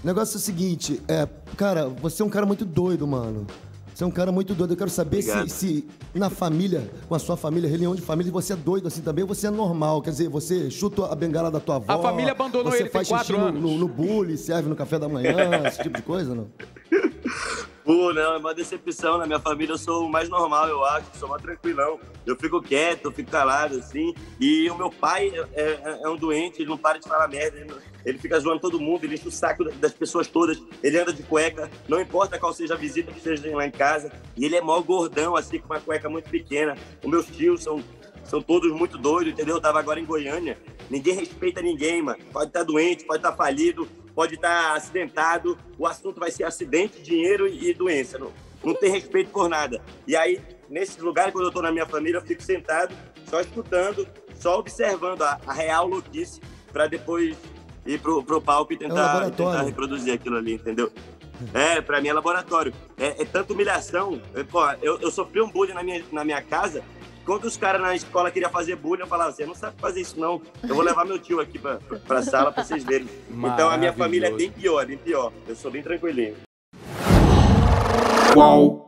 O negócio é o seguinte, cara, você é um cara muito doido, mano. Você é um cara muito doido. Eu quero saber se na família, com a sua família, reunião de família, você é doido assim também, você é normal. Quer dizer, você chuta a bengala da tua avó. A família abandonou ele, tem 4 anos. No bullying, serve no café da manhã, esse tipo de coisa, não? Pô, não, é uma decepção. Na minha família eu sou o mais normal, eu acho. Sou mais tranquilão. Eu fico quieto, eu fico calado, assim. E o meu pai é um doente, ele não para de falar merda. Ele fica zoando todo mundo, ele enche o saco das pessoas todas. Ele anda de cueca, não importa qual seja a visita que esteja lá em casa. E ele é mó gordão, assim, com uma cueca muito pequena. Os meus tios são todos muito doidos, entendeu? Eu tava agora em Goiânia. Ninguém respeita ninguém, mano. Pode estar doente, pode estar falido, pode estar acidentado. O assunto vai ser acidente, dinheiro e doença. Não tem respeito por nada. E aí, nesse lugar, quando eu tô na minha família, eu fico sentado, só escutando, só observando a real louquice, pra depois ir pro palco e tentar reproduzir aquilo ali, entendeu? Pra mim é laboratório. É tanta humilhação. Eu sofri um bullying na minha casa. Quando os caras na escola queriam fazer bullying, eu falava, você não sabe fazer isso não. Eu vou levar meu tio aqui pra sala pra vocês verem. Então a minha família é bem pior, bem pior. Eu sou bem tranquilinho. Qual?